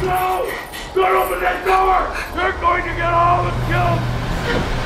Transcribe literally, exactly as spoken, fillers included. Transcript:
No! Don't open that door! They're going to get all the kills!